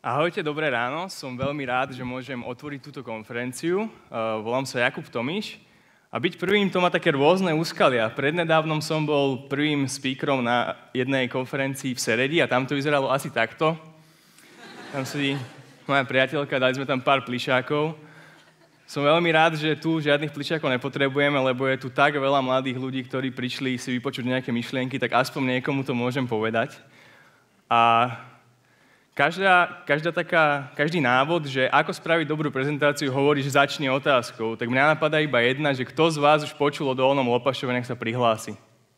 Ahojte, dobré ráno. Som veľmi rád, že môžem otvoriť túto konferenciu. Volám sa Jakub Tomiš a byť prvým to má také rôzne úskalia. Prednedávnom som bol prvým speakerom na jednej konferencii v Seredi a tam to vyzeralo asi takto. Tam sedí moja priateľka, dali sme tam pár plišákov. Som veľmi rád, že tu žiadnych plišákov nepotrebujeme, lebo je tu tak veľa mladých ľudí, ktorí prišli si vypočuť nejaké myšlienky, tak aspoň niekomu to môžem povedať. A každý návod, že ako spraviť dobrú prezentáciu, hovorí, že začne otázkou. Tak mňa napadá iba jedna, že kto z vás už počul o Dolnom Lopašove, nech sa prihlási.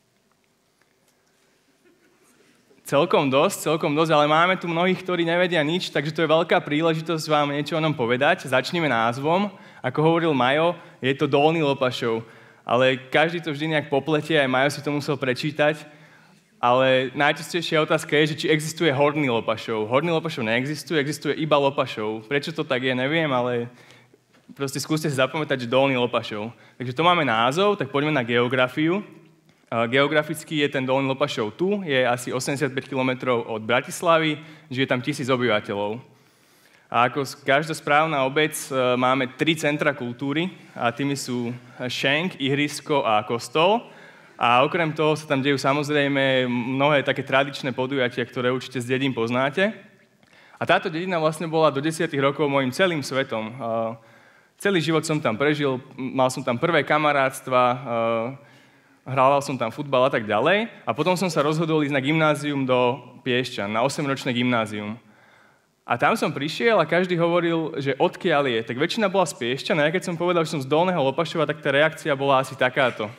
Celkom dosť, ale máme tu mnohých, ktorí nevedia nič, takže to je veľká príležitosť vám niečo o ňom povedať. Začneme názvom. Ako hovoril Majo, je to Dolný Lopašov. Ale každý to vždy nejak popletie, aj Majo si to musel prečítať. Ale najčastejšia otázka je, že či existuje Horný Lopašov. Horný Lopašov neexistuje, existuje iba Lopašov. Prečo to tak je, neviem, ale proste skúste si zapamätať, že Dolný Lopašov. Takže to máme názov, tak poďme na geografiu. Geograficky je ten Dolný Lopašov tu, je asi 85 km od Bratislavy, žije tam 1000 obyvateľov. A ako každá správna obec máme 3 centra kultúry a tými sú šenk, ihrisko a kostol. A okrem toho sa tam dejú samozrejme mnohé také tradičné podujatia, ktoré určite z dedín poznáte. A táto dedina vlastne bola do 10 rokov môjim celým svetom. Celý život som tam prežil, mal som tam prvé kamarátstva, hrával som tam futbal a tak ďalej. A potom som sa rozhodol ísť na gymnázium do Piešťan, na 8-ročné gymnázium. A tam som prišiel a každý hovoril, že odkiaľ je. Tak väčšina bola z Piešťan a ja keď som povedal, že som z Dolného Lopašova, tak tá reakcia bola asi takáto.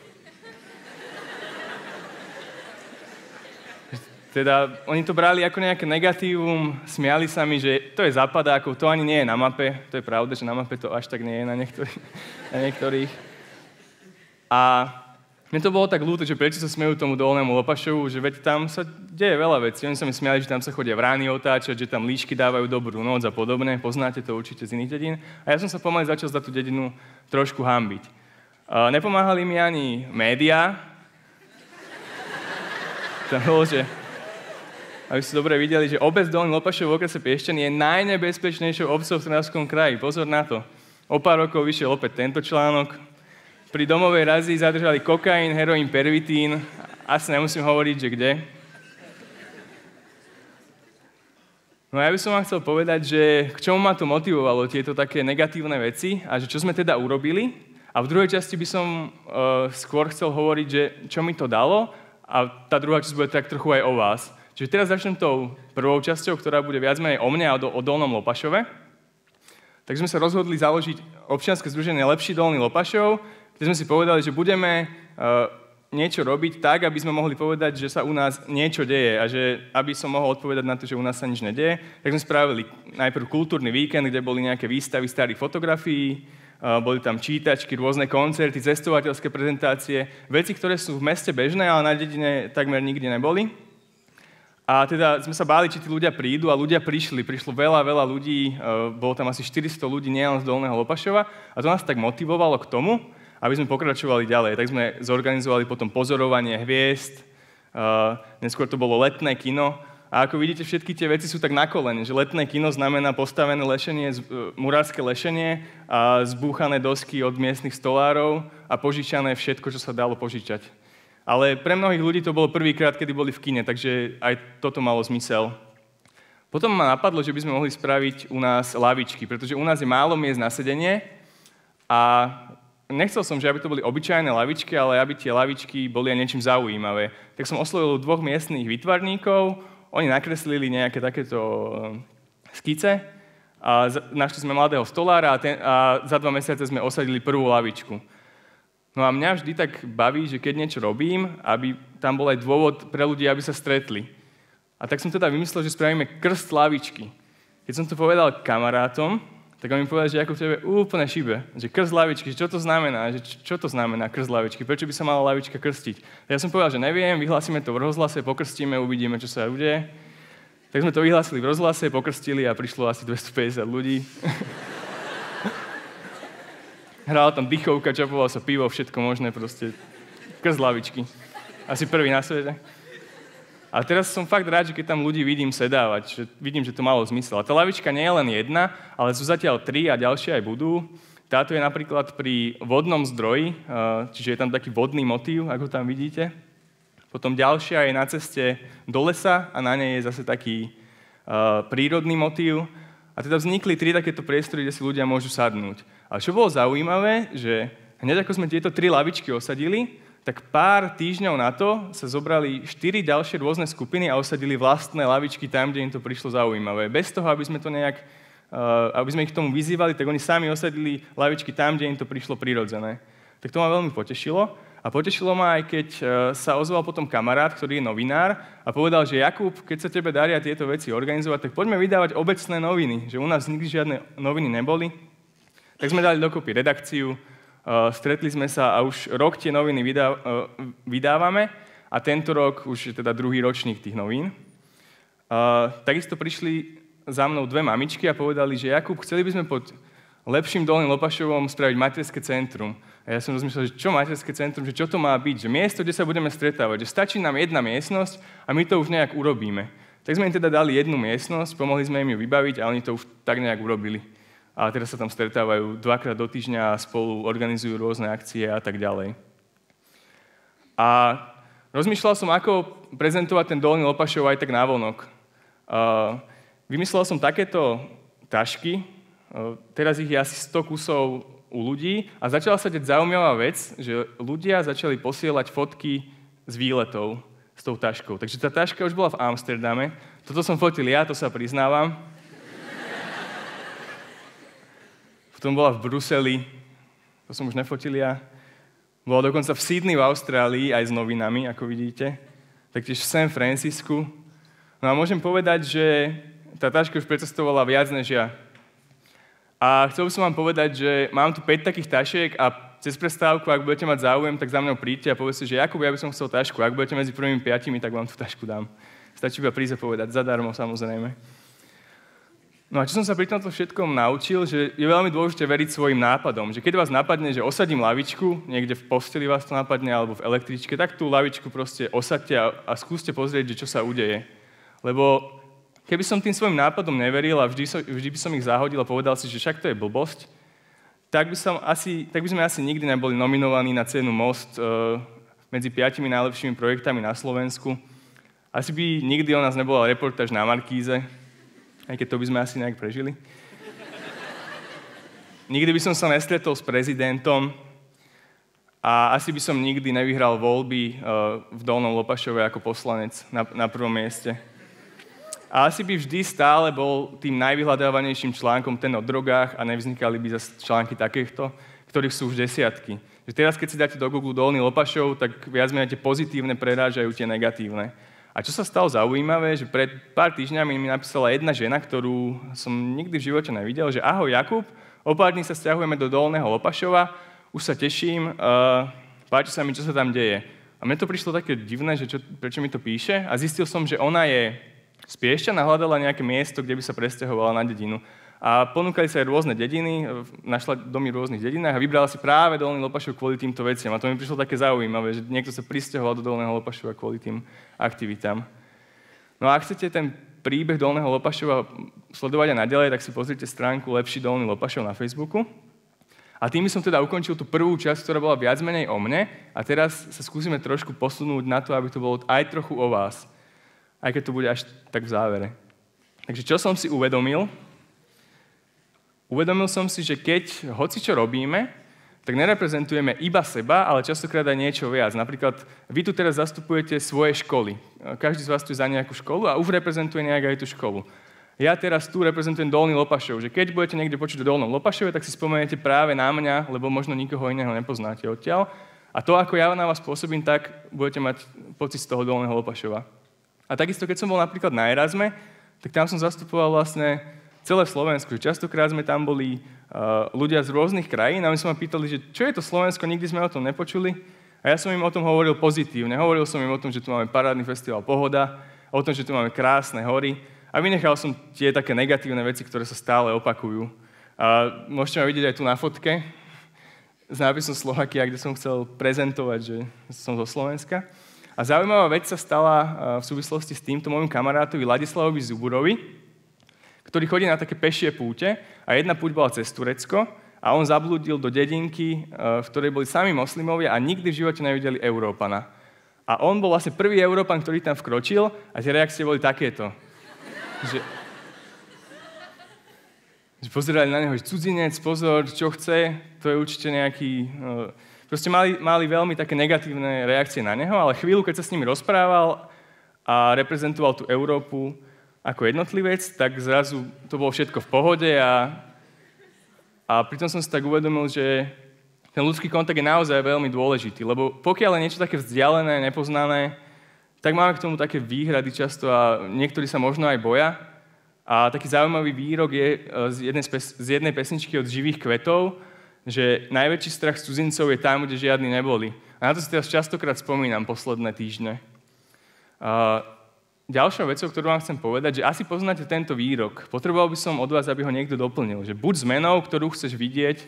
Teda oni to brali ako nejaké negatívum, smiali sa mi, že to je Zapadákov, to ani nie je na mape. To je pravda, že na mape to až tak nie je na niektorých. A mne to bolo tak ľúto, že prečo sa smejú tomu Dolnému Lopašovu, že veď tam sa deje veľa vecí. Oni sa mi smiali, že tam sa chodia vrány otáčať, že tam líšky dávajú dobrú noc a podobne. Poznáte to určite z iných dedín. A ja som sa pomaly začal za tú dedinu trošku hanbiť. Nepomáhali mi ani médiá. Tam bolo, že aby ste dobre videli, že obec Dolný Lopašov v okrese Piešťan je najnebezpečnejšou obcov v Trnavskom kraji. Pozor na to. O pár rokov vyšiel opäť tento článok. Pri domovej razii zadržali kokain, heroín, pervitín. Asi nemusím hovoriť, že kde. No ja by som vám chcel povedať, že k čomu ma to motivovalo, tieto také negatívne veci a že čo sme teda urobili. A v druhej časti by som skôr chcel hovoriť, že čo mi to dalo a tá druhá časť bude tak trochu aj o vás. Čiže teraz začnem tou prvou časťou, ktorá bude viac menej o mne a o Dolnom Lopašove. Tak sme sa rozhodli založiť občianske združenie Lepší Dolný Lopašov, kde sme si povedali, že budeme niečo robiť tak, aby sme mohli povedať, že sa u nás niečo deje a že aby som mohol odpovedať na to, že u nás sa nič nedeje, tak sme spravili najprv kultúrny víkend, kde boli nejaké výstavy starých fotografií, boli tam čítačky, rôzne koncerty, cestovateľské prezentácie, veci, ktoré sú v meste bežné, ale na dedine takmer nikdy neboli. A teda sme sa báli, či tí ľudia prídu a ľudia prišli. Prišlo veľa ľudí, bolo tam asi 400 ľudí nielen z Dolného Lopašova a to nás tak motivovalo k tomu, aby sme pokračovali ďalej. Tak sme zorganizovali potom pozorovanie hviezd, neskôr to bolo letné kino a ako vidíte, všetky tie veci sú tak na kolene, že letné kino znamená postavené lešenie, murárske lešenie a zbúchané dosky od miestnych stolárov a požičané všetko, čo sa dalo požičať. Ale pre mnohých ľudí to bolo prvýkrát, kedy boli v kine, takže aj toto malo zmysel. Potom ma napadlo, že by sme mohli spraviť u nás lavičky, pretože u nás je málo miest na sedenie a nechcel som, že aby to boli obyčajné lavičky, ale aby tie lavičky boli aj niečím zaujímavé. Tak som oslovil 2 miestnych výtvarníkov, oni nakreslili nejaké takéto skice a našli sme mladého stolára a za 2 mesiace sme osadili prvú lavičku. No a mňa vždy tak baví, že keď niečo robím, aby tam bol aj dôvod pre ľudí, aby sa stretli. A tak som teda vymyslel, že spravíme krst lavičky. Keď som to povedal kamarátom, tak on mi povedal, že ako v tebe úplne šibe, že krst lavičky, čo to znamená, čo to znamená krst lavičky, prečo by sa mala lavička krstiť. Tak ja som povedal, že neviem, vyhlásime to v rozhlase, pokrstíme, uvidíme, čo sa udeje. Tak sme to vyhlásili v rozhlase, pokrstili a prišlo asi 250 ľudí. Hrála tam dychovka, čapovalo sa pivo, všetko možné, proste krst lavičky. Asi prvý na svete. A teraz som fakt rád, že keď tam ľudí vidím sedávať, že vidím, že to malo zmysel. A tá lavička nie je len jedna, ale sú zatiaľ 3 a ďalšie aj budú. Táto je napríklad pri vodnom zdroji, čiže je tam taký vodný motív, ako tam vidíte. Potom ďalšia je na ceste do lesa a na nej je zase taký prírodný motív. A teda vznikli 3 takéto priestory, kde si ľudia môžu sadnúť. Ale čo bolo zaujímavé, že hneď ako sme tieto 3 lavičky osadili, tak pár týždňov na to sa zobrali 4 ďalšie rôzne skupiny a osadili vlastné lavičky tam, kde im to prišlo zaujímavé. Bez toho, aby sme to nejak, aby sme ich k tomu vyzývali, tak oni sami osadili lavičky tam, kde im to prišlo prirodzené. Tak to ma veľmi potešilo. A potešilo ma aj, keď sa ozval potom kamarát, ktorý je novinár a povedal, že Jakub, keď sa tebe daria tieto veci organizovať, tak poďme vydávať obecné noviny, že u nás nikdy žiadne noviny neboli. Tak sme dali dokopy redakciu, stretli sme sa a už rok tie noviny vydávame a tento rok už je teda druhý ročník tých novín. Takisto prišli za mnou 2 mamičky a povedali, že Jakub, chceli by sme pod lepším Dolným Lopašovom spraviť materské centrum. A ja som rozmýšľal, že čo materské centrum, že čo to má byť, že miesto, kde sa budeme stretávať, že stačí nám jedna miestnosť a my to už nejak urobíme. Tak sme im teda dali jednu miestnosť, pomohli sme im ju vybaviť a oni to už tak nejak urobili. A teraz sa tam stretávajú 2-krát do týždňa a spolu organizujú rôzne akcie a tak ďalej. A rozmýšľal som, ako prezentovať ten Dolný Lopašov aj tak návonok. Vymyslel som takéto tašky, teraz ich je asi 100 kusov u ľudí a začala sa deť zaujímavá vec, že ľudia začali posielať fotky z výletov s tou taškou. Takže tá taška už bola v Amsterdame, toto som fotil ja, to sa priznávam. Potom bola v Bruseli, to som už nefotil ja. Bola dokonca v Sydney v Austrálii, aj s novinami, ako vidíte. Taktiež v San Francisku. No a môžem povedať, že tá taška už precestovala viac než ja. A chcel by som vám povedať, že mám tu 5 takých tašiek a cez prestávku, ak budete mať záujem, tak za mnou príďte a povedzte, že Jakub, ja by som chcel tašku. Ak budete medzi prvými 5, tak vám tú tašku dám. Stačí iba prísť a povedať, zadarmo samozrejme. No a čo som sa pri tomto všetkom naučil, že je veľmi dôležité veriť svojim nápadom. Že keď vás napadne, že osadím lavičku, niekde v posteli vás to napadne, alebo v električke, tak tú lavičku proste osaďte a skúste pozrieť, že čo sa udeje. Lebo keby som tým svojim nápadom neveril a vždy by som ich zahodil a povedal si, že však to je blbosť, tak by sme asi nikdy neboli nominovaní na cenu Most medzi 5 najlepšími projektami na Slovensku. Asi by nikdy o nás nebola reportáž na Markíze, aj keď to by sme asi nejak prežili. Nikdy by som sa nestretol s prezidentom a asi by som nikdy nevyhral voľby v Dolnom Lopašove ako poslanec na prvom mieste. A asi by vždy stále bol tým najvyhľadávanejším článkom ten o drogách a nevznikali by zase články takýchto, ktorých sú už desiatky. Že teraz, keď si dáte do Google Dolný Lopašov, tak viac menej tie pozitívne prerážajú tie negatívne. A čo sa stalo zaujímavé, že pred pár týždňami mi napísala jedna žena, ktorú som nikdy v živote nevidel, že ahoj Jakub, o pár dní sa sťahujeme do Dolného Lopašova, už sa teším, páči sa mi, čo sa tam deje. A mne to prišlo také divné, že prečo mi to píše a zistil som, že ona je z Piešťan a hľadala nejaké miesto, kde by sa presťahovala na dedinu. A ponúkali sa aj rôzne dediny, našla domy v rôznych dedinách a vybrala si práve Dolný Lopašov kvôli týmto veciam. A to mi prišlo také zaujímavé, že niekto sa prisťahoval do Dolného Lopašova kvôli tým aktivitám. No a ak chcete ten príbeh Dolného Lopašova sledovať aj naďalej, tak si pozrite stránku Lepší Dolný Lopašov na Facebooku. A tým by som teda ukončil tú prvú časť, ktorá bola viac menej o mne. A teraz sa skúsime trošku posunúť na to, aby to bolo aj trochu o vás. Aj keď to bude až tak v závere. Takže čo som si uvedomil? Uvedomil som si, že keď hoci čo robíme, tak nereprezentujeme iba seba, ale častokrát aj niečo viac. Napríklad vy tu teraz zastupujete svoje školy. Každý z vás tu je za nejakú školu a už reprezentuje nejak aj tú školu. Ja teraz tu reprezentujem Dolný Lopašov, že keď budete niekde počuť o Dolnom Lopašove, tak si spomeniete práve na mňa, lebo možno nikoho iného nepoznáte odtiaľ. A to, ako ja na vás pôsobím, tak budete mať pocit z toho Dolného Lopašova. A takisto, keď som bol napríklad na Erasme, tak tam som zastupoval vlastne celé Slovensko. Častokrát sme tam boli ľudia z rôznych krajín a my sme ma pýtali, že čo je to Slovensko, nikdy sme o tom nepočuli. A ja som im o tom hovoril pozitívne. Hovoril som im o tom, že tu máme parádny festival Pohoda, o tom, že tu máme krásne hory a vynechal som tie také negatívne veci, ktoré sa stále opakujú. A môžete ma vidieť aj tu na fotke s nápisom Slovakia, kde som chcel prezentovať, že som zo Slovenska. A zaujímavá vec sa stala v súvislosti s týmto môjim kamarátovi Ladislavovi Zuburovi, ktorý chodí na také pešie púte a jedna púť bola cez Turecko a on zablúdil do dedinky, v ktorej boli sami moslimovia a nikdy v živote nevideli Európana. A on bol vlastne prvý Európan, ktorý tam vkročil a tie reakcie boli takéto. Že pozerali na neho, že cudzinec, pozor, čo chce, to je určite nejaký... Proste mali veľmi také negatívne reakcie na neho, ale chvíľu, keď sa s nimi rozprával a reprezentoval tú Európu ako jednotlivec, tak zrazu to bolo všetko v pohode a pritom som si tak uvedomil, že ten ľudský kontakt je naozaj veľmi dôležitý, lebo pokiaľ je niečo také vzdialené, nepoznané, tak máme k tomu také výhrady často a niektorí sa možno aj boja. A taký zaujímavý výrok je z jednej pesničky od Živých kvetov, že najväčší strach z cudzincov je tam, kde žiadni neboli. A na to si teraz častokrát spomínam posledné týždne. Ďalšou vecou, ktorú vám chcem povedať, že asi poznáte tento výrok. Potreboval by som od vás, aby ho niekto doplnil. Že buď zmenou, ktorú chceš vidieť...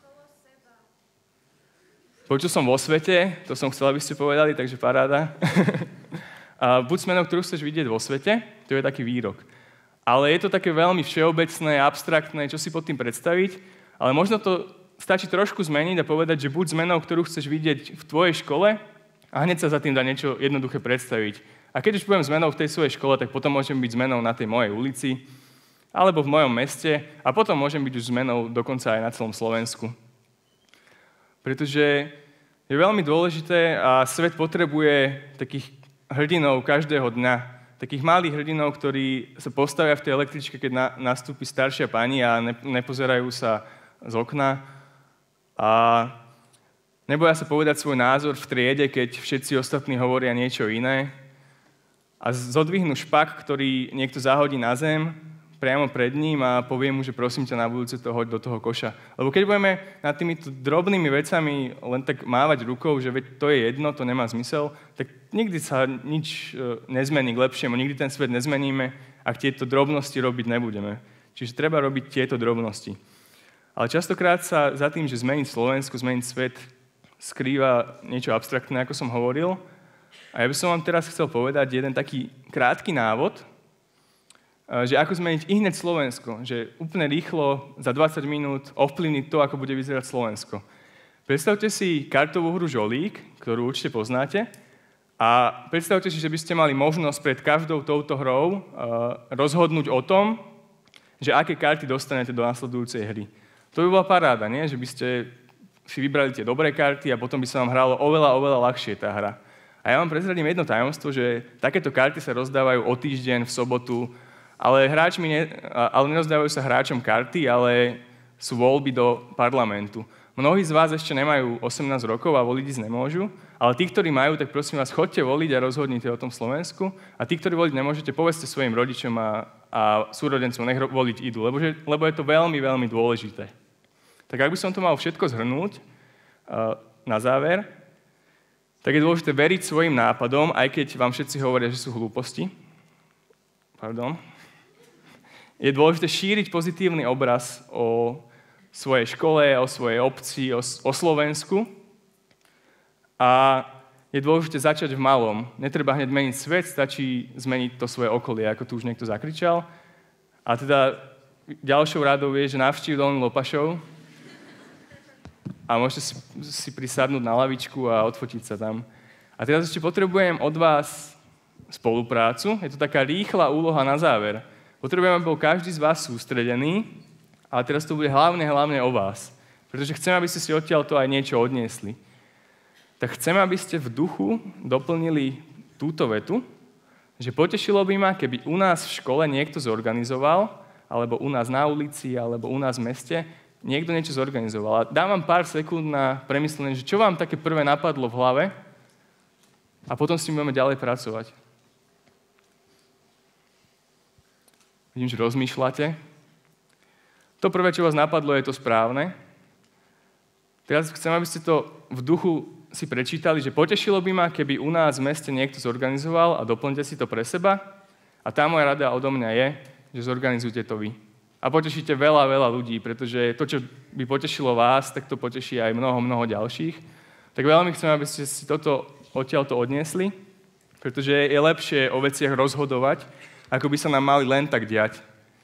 Počul som vo svete, to som chcel, aby ste povedali, takže paráda. Buď zmenou, ktorú chceš vidieť vo svete, to je taký výrok. Ale je to také veľmi všeobecné, abstraktné, čo si pod tým predstaviť, ale možno to stačí trošku zmeniť a povedať, že buď zmenou, ktorú chceš vidieť v tvojej škole a hneď sa za tým dá niečo jednoduché predstaviť. A keď už budem zmenou v tej svojej škole, tak potom môžem byť zmenou na tej mojej ulici alebo v mojom meste a potom môžem byť už zmenou dokonca aj na celom Slovensku. Pretože je veľmi dôležité a svet potrebuje takých hrdinov každého dňa, takých malých hrdinov, ktorí sa postavia v tej električke, keď nastúpi staršia pani a nepozerajú sa z okna a neboja sa povedať svoj názor v triede, keď všetci ostatní hovoria niečo iné a zodvihnú špak, ktorý niekto zahodí na zem priamo pred ním a povie mu, že prosím ťa na budúce to hoď do toho koša. Lebo keď budeme nad týmito drobnými vecami len tak mávať rukou, že to je jedno, to nemá zmysel, tak nikdy sa nič nezmení k lepšiemu, nikdy ten svet nezmeníme, ak tieto drobnosti robiť nebudeme. Čiže treba robiť tieto drobnosti. Ale častokrát sa za tým, že zmeniť Slovensko, zmeniť svet, skrýva niečo abstraktné, ako som hovoril. A ja by som vám teraz chcel povedať jeden taký krátky návod, že ako zmeniť ihneď Slovensko, že úplne rýchlo, za 20 minút ovplyvniť to, ako bude vyzerať Slovensko. Predstavte si kartovú hru Žolík, ktorú určite poznáte, a predstavte si, že by ste mali možnosť pred každou touto hrou rozhodnúť o tom, že aké karty dostanete do nasledujúcej hry. To by bola paráda, nie? Že by ste si vybrali tie dobré karty a potom by sa vám hralo oveľa, oveľa ľahšie tá hra. A ja vám prezradím jedno tajomstvo, že takéto karty sa rozdávajú o týždeň, v sobotu, ale nerozdávajú sa hráčom karty, ale sú voľby do parlamentu. Mnohí z vás ešte nemajú 18 rokov a voliť ísť nemôžu, ale tí, ktorí majú, tak prosím vás, choďte voliť a rozhodnite o tom Slovensku. A tí, ktorí voliť nemôžete, povedzte svojim rodičom a súrodencom, nech voliť idú, lebo je to veľmi, veľmi dôležité. Tak ak by som to mal všetko zhrnúť na záver, tak je dôležité veriť svojim nápadom, aj keď vám všetci hovoria, že sú hlúposti. Je dôležité šíriť pozitívny obraz o svojej škole, o svojej obci, o Slovensku. A je dôležité začať v malom. Netreba hneď meniť svet, stačí zmeniť to svoje okolie, ako tu už niekto zakričal. A teda ďalšou radou je, že navštív Dolný Lopašov a môžete si prisadnúť na lavičku a odfotiť sa tam. A teraz ešte potrebujem od vás spoluprácu. Je to taká rýchla úloha na záver. Potrebujem, aby bol každý z vás sústredený, ale teraz to bude hlavne o vás. Pretože chcem, aby ste si odtiaľto aj niečo odniesli. Tak chcem, aby ste v duchu doplnili túto vetu, že potešilo by ma, keby u nás v škole niekto zorganizoval, alebo u nás na ulici, alebo u nás v meste, niekto niečo zorganizoval. A dám vám pár sekúnd na premyslenie, že čo vám také prvé napadlo v hlave a potom s tým budeme ďalej pracovať. Vidím, že rozmýšľate. To prvé, čo vás napadlo, je to správne. Teraz chcem, aby ste to v duchu si prečítali, že potešilo by ma, keby u nás v meste niekto zorganizoval a doplňte si to pre seba. A tá moja rada odo mňa je, že zorganizujte to vy. A potešíte veľa, veľa ľudí, pretože to, čo by potešilo vás, tak to poteší aj mnoho ďalších. Tak veľmi chcem, aby ste si toto odtiaľto odniesli. Pretože je lepšie o veciach rozhodovať, ako by sa nám mali len tak diať.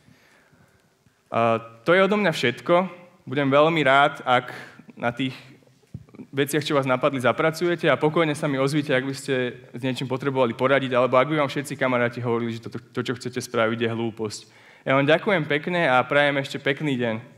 To je odo mňa všetko. Budem veľmi rád, ak na tých veciach, čo vás napadli, zapracujete a pokojne sa mi ozvíte, ak by ste s niečím potrebovali poradiť, alebo ak by vám všetci kamaráti hovorili, že to, čo chcete spraviť, je hlúposť. Ja vám ďakujem pekne a prajem ešte pekný deň.